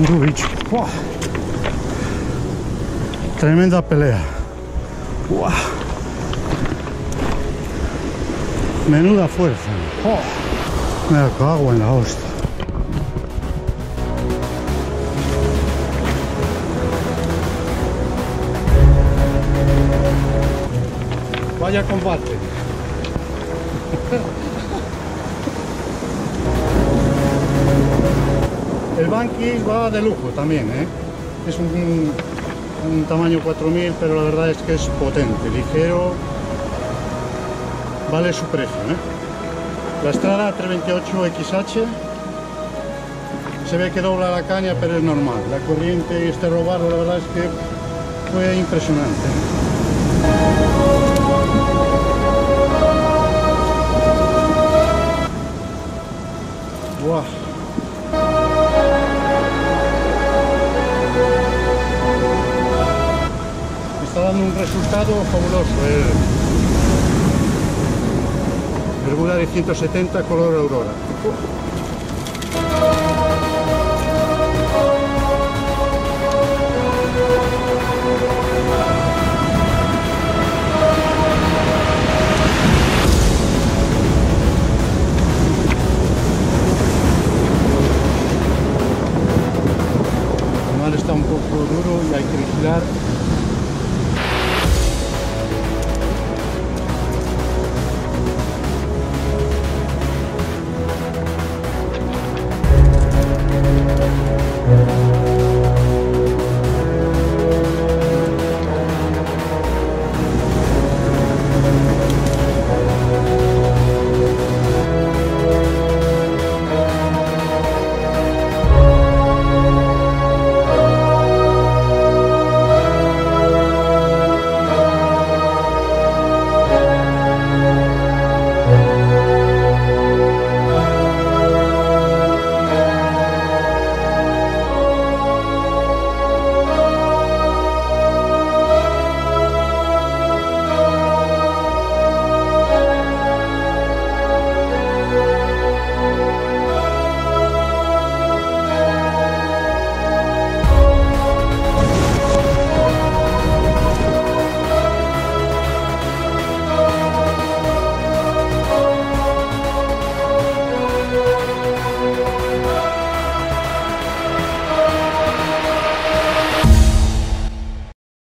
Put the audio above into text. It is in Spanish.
Duro, bicho. ¡Buah! Tremenda pelea. ¡Buah! Menuda fuerza. ¡Oh! Me cago en la hostia. Vaya combate. El Banqui va de lujo también, ¿eh? Es un tamaño 4000, pero la verdad es que es potente, ligero, vale su precio, ¿eh? La Strada 328 XH se ve que dobla la caña, pero es normal. La corriente y este robado, la verdad es que fue impresionante. ¡Buah! Está dando un resultado fabuloso el Gulari 170 color Aurora. El mal está un poco duro y hay que vigilar